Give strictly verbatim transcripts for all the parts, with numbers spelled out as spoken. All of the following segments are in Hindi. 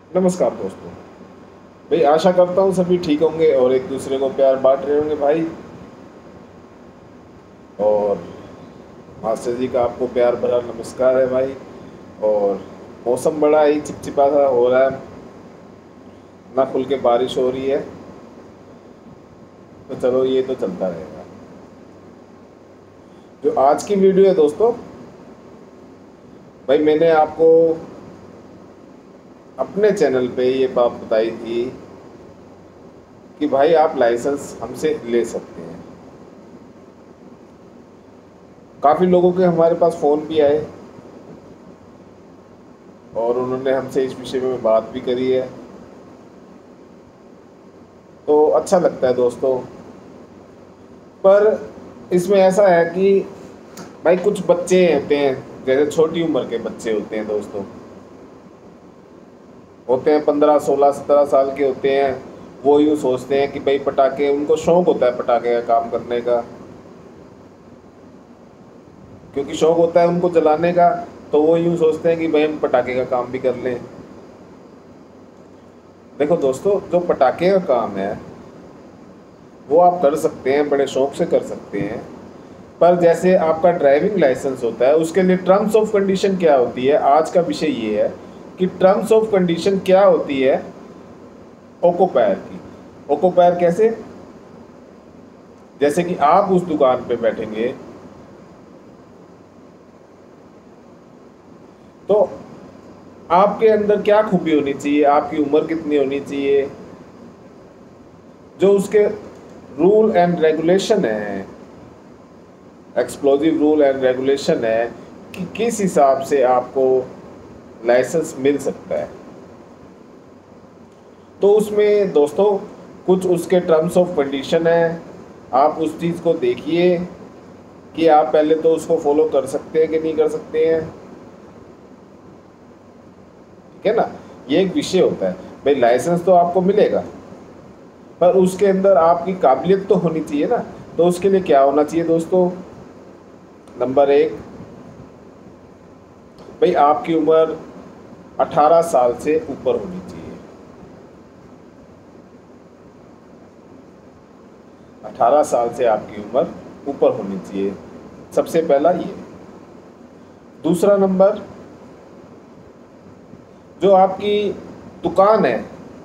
नमस्कार दोस्तों। भाई आशा करता हूँ सभी ठीक होंगे और एक दूसरे को प्यार बांट रहे होंगे भाई। और मास्टर जी का आपको प्यार भरा नमस्कार है भाई। और मौसम बड़ा ही चिपचिपा सा हो रहा है, ना खुल के बारिश हो रही है। तो चलो ये तो चलता रहेगा। जो आज की वीडियो है दोस्तों, भाई मैंने आपको अपने चैनल पे ये बात बताई थी कि भाई आप लाइसेंस हमसे ले सकते हैं। काफ़ी लोगों के हमारे पास फ़ोन भी आए और उन्होंने हमसे इस विषय में बात भी करी है। तो अच्छा लगता है दोस्तों। पर इसमें ऐसा है कि भाई कुछ बच्चे होते हैं, जैसे छोटी उम्र के बच्चे होते हैं दोस्तों, होते हैं पंद्रह सोलह सत्रह साल के होते हैं। वो यूँ सोचते हैं कि भाई पटाखे, उनको शौक होता है पटाखे का काम करने का, क्योंकि शौक होता है उनको जलाने का। तो वो यूँ सोचते हैं कि भाई हम पटाखे का काम भी कर लें। देखो दोस्तों, जो पटाखे का काम है वो आप कर सकते हैं, बड़े शौक से कर सकते हैं। पर जैसे आपका ड्राइविंग लाइसेंस होता है, उसके लिए टर्म्स ऑफ कंडीशन क्या होती है, आज का विषय ये है कि टर्म्स ऑफ कंडीशन क्या होती है ओकोपायर की। ओकोपायर कैसे? जैसे कि आप उस दुकान पे बैठेंगे तो आपके अंदर क्या खूबी होनी चाहिए, आपकी उम्र कितनी होनी चाहिए, जो उसके रूल एंड रेगुलेशन है, एक्सप्लोजिव रूल एंड रेगुलेशन है कि किस हिसाब से आपको लाइसेंस मिल सकता है। तो उसमें दोस्तों कुछ उसके टर्म्स ऑफ कंडीशन है। आप उस चीज़ को देखिए कि आप पहले तो उसको फॉलो कर सकते हैं कि नहीं कर सकते हैं। ठीक है ना? ये एक विषय होता है। भाई लाइसेंस तो आपको मिलेगा, पर उसके अंदर आपकी काबिलियत तो होनी चाहिए ना। तो उसके लिए क्या होना चाहिए दोस्तों? नंबर एक, भाई आपकी उम्र अठारह साल से ऊपर होनी चाहिए। अठारह साल से आपकी उम्र ऊपर होनी चाहिए, सबसे पहला ये। दूसरा नंबर, जो आपकी दुकान है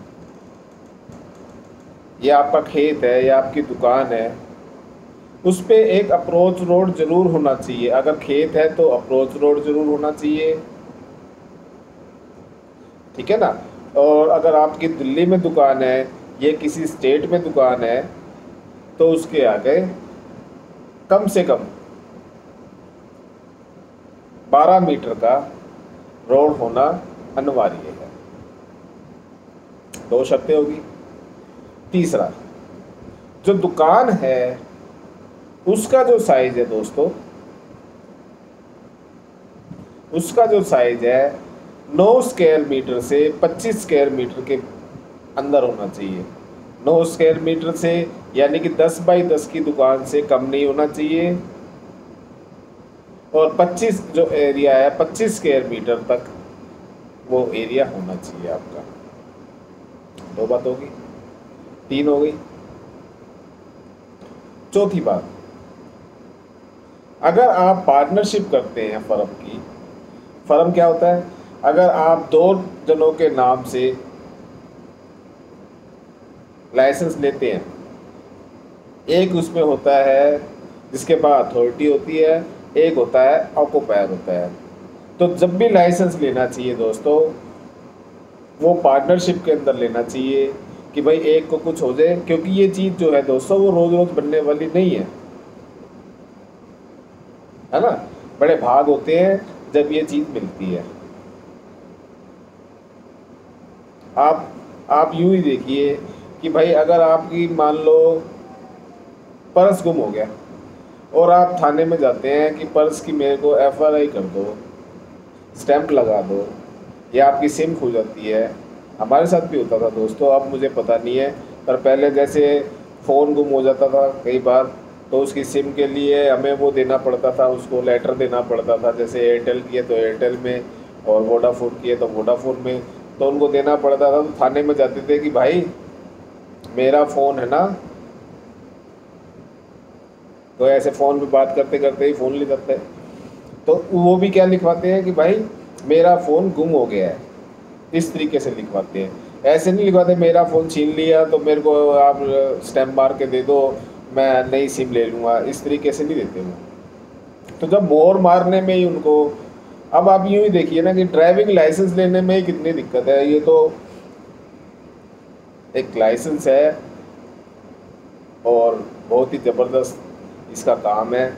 या आपका खेत है या आपकी दुकान है, उस पे एक अप्रोच रोड जरूर होना चाहिए। अगर खेत है तो अप्रोच रोड जरूर होना चाहिए। ठीक है ना? और अगर आपकी दिल्ली में दुकान है या किसी स्टेट में दुकान है तो उसके आगे कम से कम बारह मीटर का रोड होना अनिवार्य है। दो शर्तें होगी। तीसरा, जो दुकान है उसका जो साइज है दोस्तों, उसका जो साइज है नौ स्क्वायर मीटर से पच्चीस स्क्वायर मीटर के अंदर होना चाहिए। नौ स्क्वायर मीटर से यानी कि दस बाई दस की दुकान से कम नहीं होना चाहिए। और पच्चीस जो एरिया है, पच्चीस स्क्वायर मीटर तक वो एरिया होना चाहिए आपका। दो बात होगी। तीन हो गई। चौथी बात, अगर आप पार्टनरशिप करते हैं फर्म की, फर्म क्या होता है? अगर आप दो जनों के नाम से लाइसेंस लेते हैं, एक उसमें होता है जिसके पास अथॉरिटी होती है, एक होता है ऑक्यूपायर होता है। तो जब भी लाइसेंस लेना चाहिए दोस्तों, वो पार्टनरशिप के अंदर लेना चाहिए कि भाई एक को कुछ हो जाए, क्योंकि ये चीज़ जो है दोस्तों वो रोज़ रोज़ बनने वाली नहीं है, है ना? बड़े भाग होते हैं जब ये चीज़ मिलती है। आप आप यूं ही देखिए कि भाई अगर आपकी मान लो पर्स गुम हो गया और आप थाने में जाते हैं कि पर्स की मेरे को एफ आई आर कर दो, स्टैंप लगा दो, या आपकी सिम खो जाती है। हमारे साथ भी होता था दोस्तों, अब मुझे पता नहीं है, पर पहले जैसे फ़ोन गुम हो जाता था कई बार, तो उसकी सिम के लिए हमें वो देना पड़ता था, उसको लेटर देना पड़ता था। जैसे एयरटेल की है तो एयरटेल में, और वोडाफोन की है तो वोडाफोन में। तो उनको देना पड़ता था। तो थाने में जाते थे कि भाई मेरा फ़ोन है ना, तो ऐसे फ़ोन पे बात करते करते ही फ़ोन ले जाते हैं, तो वो भी क्या लिखवाते हैं कि भाई मेरा फ़ोन गुम हो गया है, इस तरीके से लिखवाते हैं। ऐसे नहीं लिखवाते मेरा फ़ोन छीन लिया तो मेरे को आप स्टैम्प मार के दे दो, मैं नई सिम ले लूँगा, इस तरीके से नहीं देते वो। तो जब मोहर मारने में ही उनको, अब आप यूँ ही देखिए ना कि ड्राइविंग लाइसेंस लेने में ही कितनी दिक्कत है। ये तो एक लाइसेंस है और बहुत ही ज़बरदस्त इसका काम है।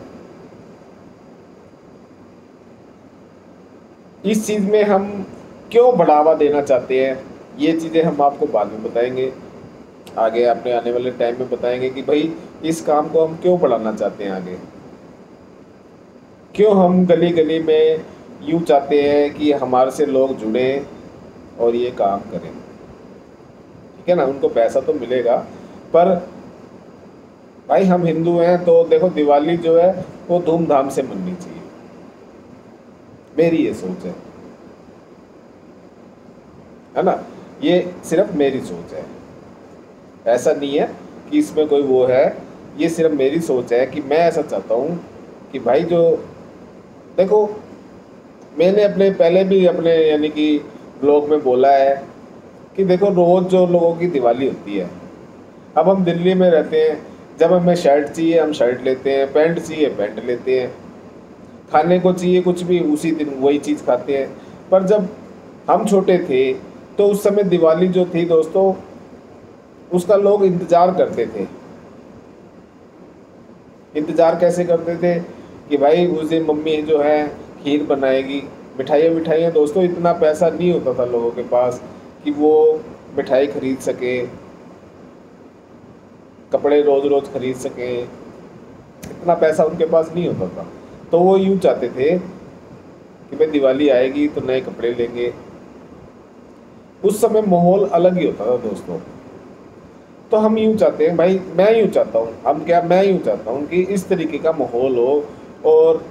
इस चीज़ में हम क्यों बढ़ावा देना चाहते हैं, ये चीज़ें हम आपको बाद में बताएंगे, आगे अपने आने वाले टाइम में बताएंगे कि भाई इस काम को हम क्यों बढ़ाना चाहते हैं आगे, क्यों हम गली गली में यूँ चाहते हैं कि हमारे से लोग जुड़ें और ये काम करें। ठीक है ना, उनको पैसा तो मिलेगा, पर भाई हम हिंदू हैं तो देखो दिवाली जो है वो धूमधाम से मननी चाहिए, मेरी ये सोच है है ना, ये सिर्फ मेरी सोच है, ऐसा नहीं है कि इसमें कोई वो है, ये सिर्फ मेरी सोच है कि मैं ऐसा चाहता हूँ कि भाई जो देखो, मैंने अपने पहले भी अपने यानी कि ब्लॉग में बोला है कि देखो रोज़ जो लोगों की दिवाली होती है, अब हम दिल्ली में रहते हैं, जब हमें शर्ट चाहिए हम शर्ट लेते हैं, पैंट चाहिए पैंट लेते हैं, खाने को चाहिए कुछ भी उसी दिन वही चीज़ खाते हैं। पर जब हम छोटे थे तो उस समय दिवाली जो थी दोस्तों, उसका लोग इंतज़ार करते थे। इंतज़ार कैसे करते थे कि भाई उस दिन मम्मी जो है खीर बनाएगी, मिठाइयाँ मिठाइयाँ दोस्तों इतना पैसा नहीं होता था लोगों के पास कि वो मिठाई खरीद सके, कपड़े रोज़ रोज़ खरीद सके, इतना पैसा उनके पास नहीं होता था। तो वो यूँ चाहते थे कि भाई दिवाली आएगी तो नए कपड़े लेंगे। उस समय माहौल अलग ही होता था दोस्तों। तो हम यूँ चाहते हैं भाई, मैं यूँ चाहता हूँ, हम क्या मैं यूँ चाहता हूँ कि इस तरीके का माहौल हो और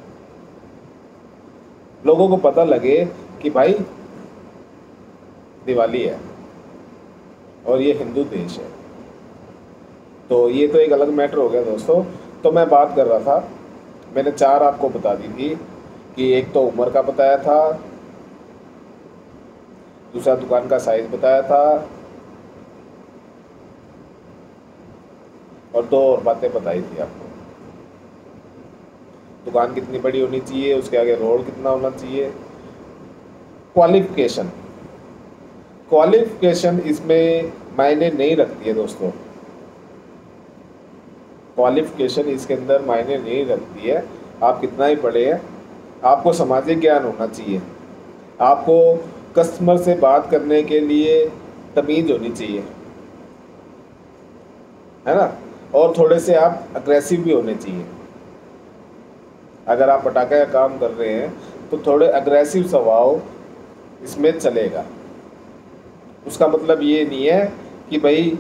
लोगों को पता लगे कि भाई दिवाली है और ये हिंदू देश है। तो ये तो एक अलग मैटर हो गया दोस्तों। तो मैं बात कर रहा था, मैंने चार आपको बता दी थी कि एक तो उम्र का बताया था, दूसरा दुकान का साइज बताया था, और दो और बातें बताई थी आपको। दुकान कितनी बड़ी होनी चाहिए, उसके आगे रोड कितना होना चाहिए, क्वालिफिकेशन क्वालिफिकेशन इसमें मायने नहीं रखती है दोस्तों। क्वालिफिकेशन इसके अंदर मायने नहीं रखती है। आप कितना ही पढ़े हैं, आपको सामाजिक ज्ञान होना चाहिए, आपको कस्टमर से बात करने के लिए तमीज़ होनी चाहिए, है ना, और थोड़े से आप अग्रेसिव भी होने चाहिए। अगर आप पटाखे का काम कर रहे हैं तो थोड़े अग्रेसिव स्वभाव इसमें चलेगा। उसका मतलब ये नहीं है कि भाई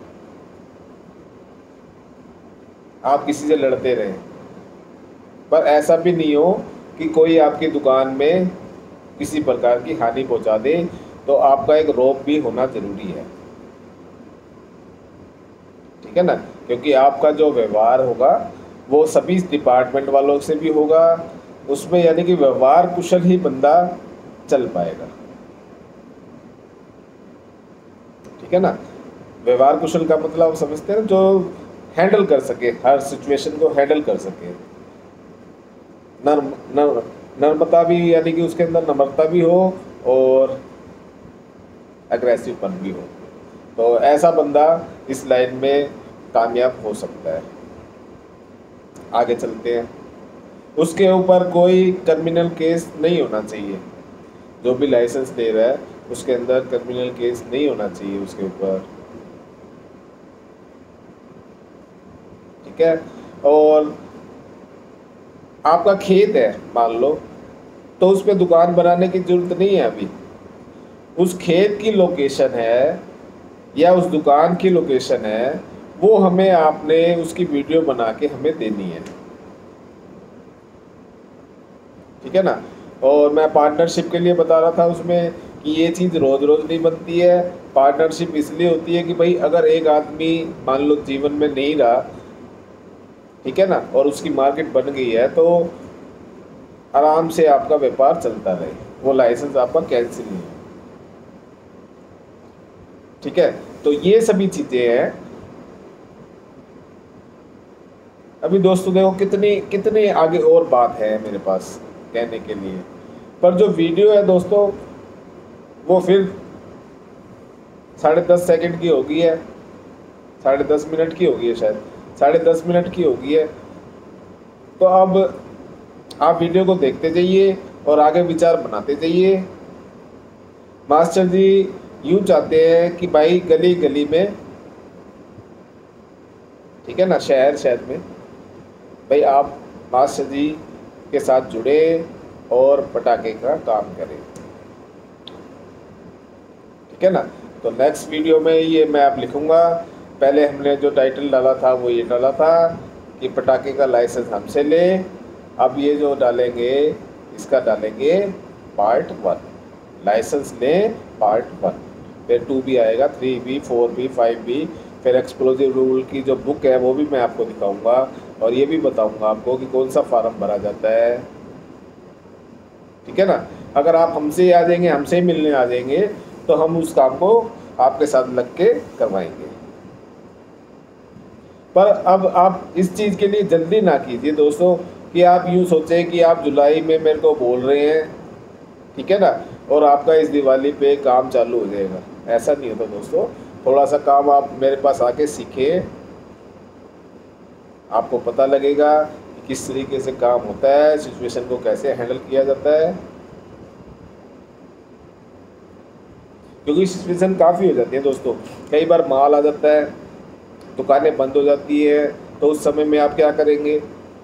आप किसी से लड़ते रहें, पर ऐसा भी नहीं हो कि कोई आपकी दुकान में किसी प्रकार की हानि पहुंचा दे। तो आपका एक रोब भी होना ज़रूरी है, ठीक है ना, क्योंकि आपका जो व्यवहार होगा वो सभी डिपार्टमेंट वालों से भी होगा, उसमें यानी कि व्यवहार कुशल ही बंदा चल पाएगा। ठीक है ना, व्यवहार कुशल का मतलब आप समझते हैं ना, जो हैंडल कर सके, हर सिचुएशन को हैंडल कर सके, नर्म नर्म नर्मता भी, यानी कि उसके अंदर नम्रता भी हो और एग्रेसिवपन भी हो। तो ऐसा बंदा इस लाइन में कामयाब हो सकता है। आगे चलते हैं। उसके ऊपर कोई क्रिमिनल केस नहीं होना चाहिए, जो भी लाइसेंस दे रहा है उसके अंदर क्रिमिनल केस नहीं होना चाहिए उसके ऊपर, ठीक है। और आपका खेत है मान लो, तो उस पर दुकान बनाने की ज़रूरत नहीं है। अभी उस खेत की लोकेशन है या उस दुकान की लोकेशन है, वो हमें आपने उसकी वीडियो बना के हमें देनी है, ठीक है ना। और मैं पार्टनरशिप के लिए बता रहा था उसमें कि ये चीज़ रोज़ रोज़ नहीं बनती है। पार्टनरशिप इसलिए होती है कि भाई अगर एक आदमी मान लो जीवन में नहीं रहा, ठीक है ना, और उसकी मार्केट बन गई है, तो आराम से आपका व्यापार चलता रहे, वो लाइसेंस आपका कैंसिल नहीं हो। ठीक है, तो ये सभी चीज़ें हैं। अभी दोस्तों देखो कितनी कितनी आगे और बात है मेरे पास कहने के लिए, पर जो वीडियो है दोस्तों वो फिर साढ़े दस सेकंड की होगी है, साढ़े दस मिनट की होगी है, शायद साढ़े दस मिनट की होगी है। तो अब आप वीडियो को देखते जाइए और आगे विचार बनाते जाइए। मास्टर जी यूँ चाहते हैं कि भाई गली गली में, ठीक है ना, शहर शहर में भाई आप मास्टर जी के साथ जुड़े और पटाखे का काम करें, ठीक है ना। तो नेक्स्ट वीडियो में ये मैं आप लिखूँगा। पहले हमने जो टाइटल डाला था वो ये डाला था कि पटाखे का लाइसेंस हमसे ले। अब ये जो डालेंगे इसका डालेंगे पार्ट वन, लाइसेंस लें पार्ट वन, फिर टू भी आएगा, थ्री भी, फोर भी, फाइव भी, फिर एक्सप्लोजिव रूल की जो बुक है वो भी मैं आपको दिखाऊंगा और ये भी बताऊंगा आपको कि कौन सा फार्म भरा जाता है, ठीक है ना। अगर आप हमसे आ जाएंगे, हमसे ही मिलने आ जाएंगे, तो हम उस काम को आपके साथ लग के करवाएंगे। पर अब आप इस चीज़ के लिए जल्दी ना कीजिए दोस्तों कि आप यूँ सोचें कि आप जुलाई में मेरे को बोल रहे हैं, ठीक है ना, और आपका इस दिवाली पे काम चालू हो जाएगा। ऐसा नहीं होता दोस्तों। थोड़ा सा काम आप मेरे पास आके सीखें, आपको पता लगेगा कि किस तरीके से काम होता है, सिचुएशन को कैसे हैंडल किया जाता है, क्योंकि सिचुएशन काफ़ी हो जाती है दोस्तों। कई बार माल आ जाता है, दुकानें बंद हो जाती है, तो उस समय में आप क्या करेंगे,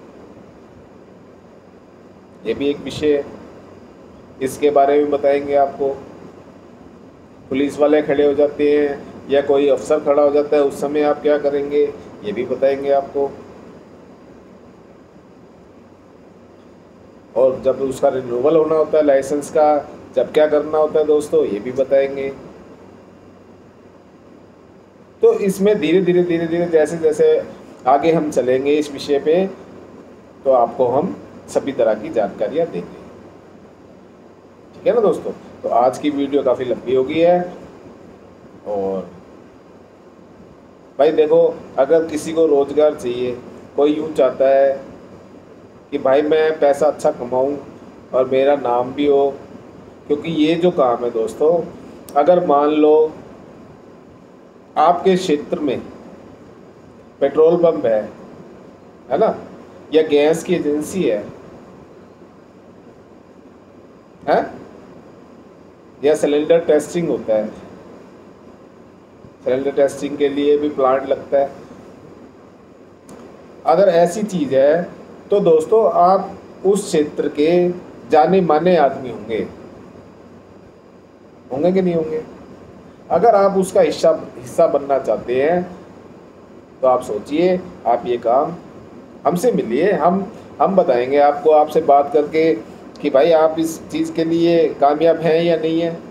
ये भी एक विषय है, इसके बारे में बताएंगे आपको। पुलिस वाले खड़े हो जाते हैं या कोई अफसर खड़ा हो जाता है, उस समय आप क्या करेंगे ये भी बताएंगे आपको। और जब उसका रिन्यूअल होना होता है लाइसेंस का, जब क्या करना होता है दोस्तों ये भी बताएंगे। तो इसमें धीरे धीरे धीरे धीरे जैसे जैसे आगे हम चलेंगे इस विषय पे, तो आपको हम सभी तरह की जानकारियाँ देंगे, ठीक है ना दोस्तों। तो आज की वीडियो काफ़ी लंबी हो गई है। और भाई देखो, अगर किसी को रोज़गार चाहिए, कोई यूँ चाहता है कि भाई मैं पैसा अच्छा कमाऊँ और मेरा नाम भी हो, क्योंकि ये जो काम है दोस्तों, अगर मान लो आपके क्षेत्र में पेट्रोल पंप है है ना, या गैस की एजेंसी है है या सिलेंडर टेस्टिंग होता है, सिलेंडर टेस्टिंग के लिए भी प्लांट लगता है, अगर ऐसी चीज़ है तो दोस्तों आप उस क्षेत्र के जाने माने आदमी होंगे होंगे कि नहीं होंगे। अगर आप उसका हिस्सा हिस्सा बनना चाहते हैं तो आप सोचिए, आप ये काम हमसे मिलिए, हम हम बताएंगे आपको, आपसे बात करके कि भाई आप इस चीज़ के लिए कामयाब हैं या नहीं है,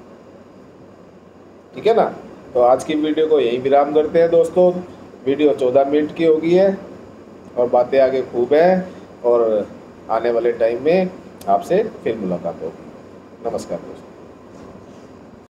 ठीक है ना। तो आज की वीडियो को यहीं विराम करते हैं दोस्तों। वीडियो चौदह मिनट की हो गई है और बातें आगे खूब है, और आने वाले टाइम में आपसे फिर मुलाकात होगी। नमस्कार दोस्तों।